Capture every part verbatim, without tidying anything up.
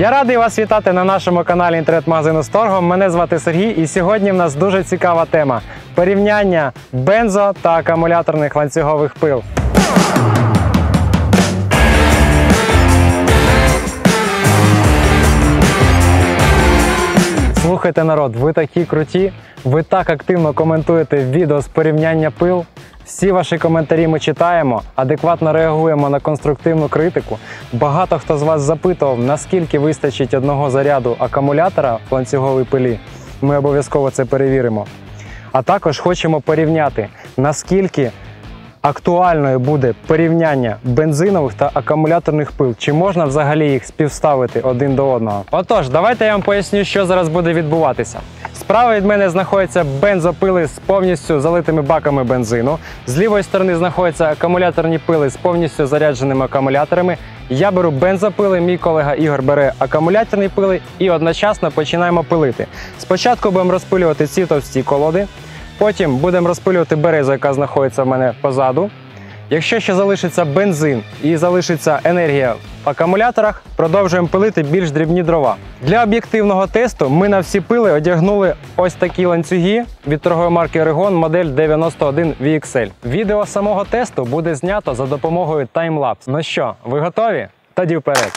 Я радий вас вітати на нашому каналі інтернет-магазину Сторго. Мене звати Сергій, і сьогодні в нас дуже цікава тема – порівняння бензо та акумуляторних ланцюгових пил. Слухайте, народ, ви такі круті, ви так активно коментуєте відео з порівняння пил. Всі ваші коментарі ми читаємо, адекватно реагуємо на конструктивну критику. Багато хто з вас запитував, наскільки вистачить одного заряду акумулятора в ланцюговій пилі. Ми обов'язково це перевіримо. А також хочемо порівняти, наскільки актуальною буде порівняння бензинових та акумуляторних пил. Чи можна взагалі їх співставити один до одного? Отож, давайте я вам поясню, що зараз буде відбуватися. Справа від мене знаходяться бензопили з повністю залитими баками бензину. З лівої сторони знаходяться акумуляторні пили з повністю зарядженими акумуляторами. Я беру бензопили, мій колега Ігор бере акумуляторні пили і одночасно починаємо пилити. Спочатку будемо розпилювати ці товсті колоди. Потім будемо розпилювати березу, яка знаходиться в мене позаду. Якщо ще залишиться бензин і залишиться енергія в акумуляторах, продовжуємо пилити більш дрібні дрова. Для об'єктивного тесту ми на всі пили одягнули ось такі ланцюги від торгової марки Oregon, модель дев'яносто один ві ікс ель. Відео самого тесту буде знято за допомогою таймлапс. Ну що, ви готові? Тоді вперед!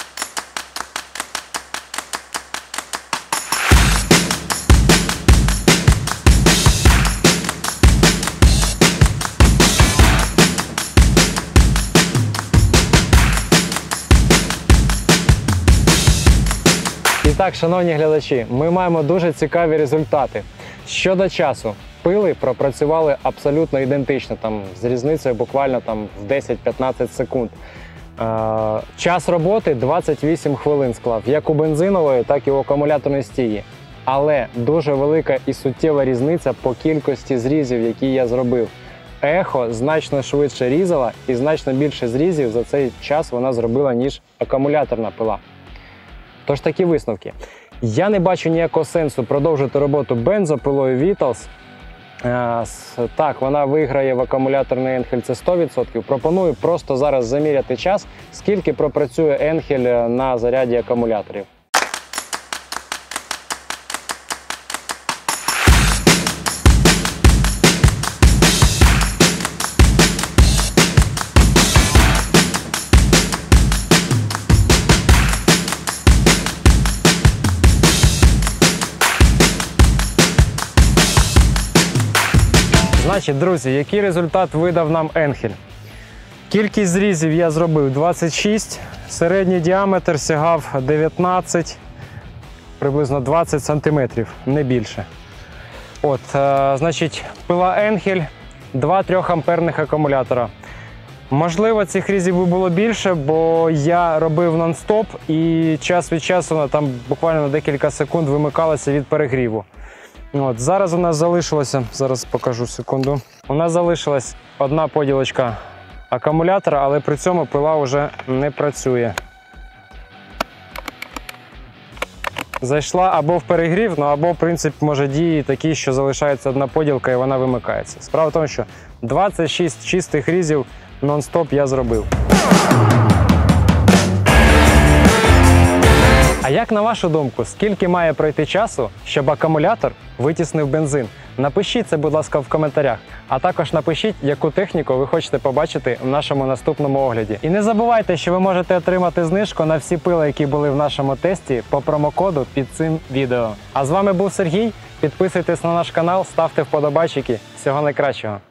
І так, шановні глядачі, ми маємо дуже цікаві результати. Щодо часу, пили пропрацювали абсолютно ідентично, там, з різницею буквально там, в десять-п'ятнадцять секунд. Е, час роботи двадцять вісім хвилин склав, як у бензинової, так і у акумуляторної стії. Але дуже велика і суттєва різниця по кількості зрізів, які я зробив. Ехо значно швидше різала і значно більше зрізів за цей час вона зробила, ніж акумуляторна пила. Тож такі висновки. Я не бачу ніякого сенсу продовжити роботу бензопилою Vitals. Так, вона виграє в акумуляторний Енхель, це сто відсотків. Пропоную просто зараз заміряти час, скільки пропрацює Енхель на заряді акумуляторів. Значить, друзі, який результат видав нам Енхель? Кількість зрізів я зробив двадцять шість, середній діаметр сягав дев'ятнадцять, приблизно двадцять сантиметрів, не більше. От, е, значить, пила Енхель, два трьохамперних акумулятора. Можливо, цих різів би було більше, бо я робив нон-стоп і час від часу вона там буквально на декілька секунд вимикалася від перегріву. От, зараз у нас залишилося, зараз покажу секунду, у нас залишилась одна поділочка акумулятора, але при цьому пила вже не працює. Зайшла або в перегрів, ну, або принцип може дії такий, що залишається одна поділка і вона вимикається. Справа в тому, що двадцять шість чистих різів нон-стоп я зробив. А як на вашу думку, скільки має пройти часу, щоб акумулятор витіснив бензин? Напишіть це, будь ласка, в коментарях. А також напишіть, яку техніку ви хочете побачити в нашому наступному огляді. І не забувайте, що ви можете отримати знижку на всі пили, які були в нашому тесті, по промокоду під цим відео. А з вами був Сергій. Підписуйтесь на наш канал, ставте вподобайчики. Всього найкращого!